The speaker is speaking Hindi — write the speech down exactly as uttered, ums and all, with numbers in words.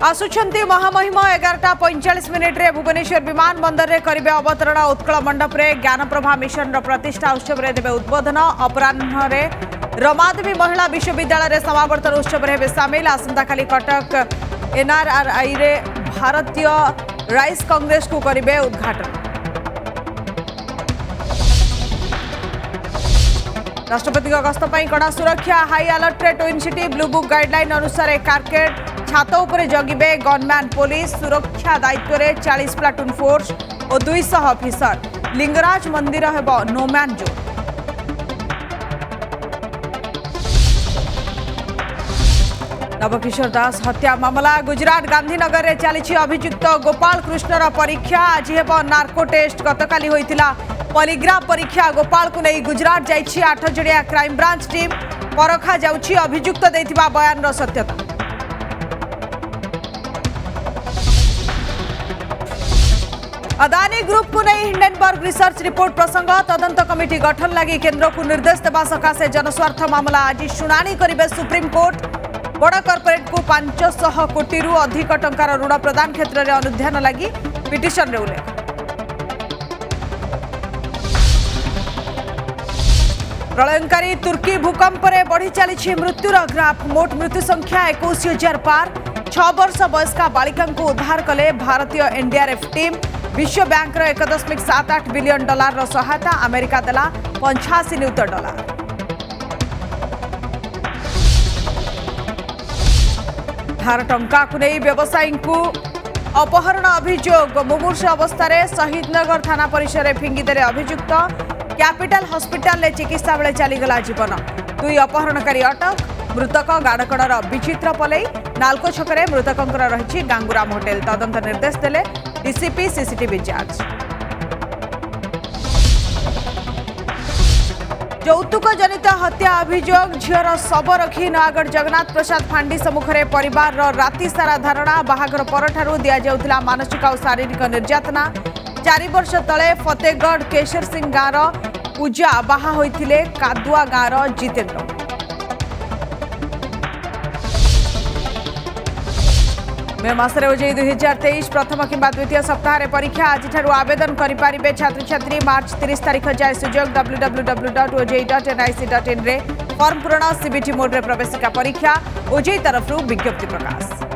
आसुछंती महामहिम एगारटा पैंचाश मिनिट रे भुवनेश्वर विमान बंदर रे करिबे अवतरण। उत्कल मंडप रे ज्ञानप्रभा मिशन रो प्रतिष्ठा उत्सव रे देबे उद्बोधन। अपराह्न रे रमादेवी महिला विश्वविद्यालय रे समावर्तन उत्सव रे सामिल। आसंता काली कटक एनआरआई रे भारतीय राइस कांग्रेस को करिबे उद्घाटन। राष्ट्रपति गस्त कड़ा सुरक्षा हाई अलर्ट रे twin city. Blue book guideline अनुसार कारकेड छात उपरे जगिबे गनमैन पुलिस। सुरक्षा दायित्व रे चालीस प्लाटून फोर्स और दो सौ ऑफिसर। लिंगराज मंदिर हेबो नोमैन जोन। नवकिशोर दास हत्या मामला गुजरात गांधीनगर रे चली अभियुक्त गोपाल कृष्णर परीक्षा। आज हेबो नार्को टेस्ट। गतकाली होइतिला पॉलीग्राफ परीक्षा। गोपाल को नहीं गुजरात जाइछि आठ जणिया क्राइम ब्रांच टीम। परखा जाउछि अभियुक्त देथिबा बयान रो सत्यता। अदानी ग्रुप को नहीं हिंडनबर्ग रिसर्च रिपोर्ट प्रसंग। तदंत कमिटी गठन लगी केंद्र को निर्देश देवा सकाशे जनस्वार्थ मामला आज शुणाणी करिबे सुप्रीम कोर्ट। बड़ कॉर्पोरेट को पांच सौ कोटी रु अधिक टंकार ऋण प्रदान क्षेत्र में अनुध्यान लगी पिटिशन रे उल्लेख। प्रलयंकारी तुर्की भूकंप रे बढ़ी चली मृत्युर ग्राफ। मोट मृत्यु संख्या इक्कीस हजार पार। छह वर्ष वयस्का बालिका को उद्धार कले भारतीय एनडीआरएफ टीम। विश्व बैंक रो एक दशमिक सात आठ बिलियन डॉलर रो सहायता। अमेरिका देला पंचाशी नियुत डॉलर। धार टंका को नहीं व्यवसायी को अपहरण अभियोग। मुमूर्षु अवस्था शहीदनगर थाना परिसर में फिंगिदेले अभियुक्त। कैपिटल हॉस्पिटल ले चिकित्सा बेले चलीगला जीवन। दुई अपहरणकारी अटक। मृतक गाड़कड़र विचित्र पलई। नालको छकरे मृतकंकर रही गांगुराम होटेल। तदंत निर्देश देले डीसीपी सीसीटीवी जांच। यौतुक जनित हत्या अभियोग। झीर शव रखी नयागढ़ जगन्नाथ प्रसाद फांडी सम्मुखें परिवार राति सारा धारणा। बाहाघर परठारू दिया जाउथिला मानसिक और शारीरिक निर्यातना। चारि वर्ष तले फतेहगढ़ केशर सिंह गाँव पूजा बाहा होइथिले कादुआ गाँव जितेंद्र। मे मासरे ओजेई दुई हजार तेईस प्रथम किंबा द्वितीय सप्ताह रे परीक्षा। आज आवेदन करें छात्र छात्री। मार्च तीस तारीख जाए सुजोग। W W W dot OJEE dot N I C dot in रे फॉर्म पूरण। सीबीटी मोड रे प्रवेशिका परीक्षा। ओजेई तरफ विज्ञप्ति प्रकाश।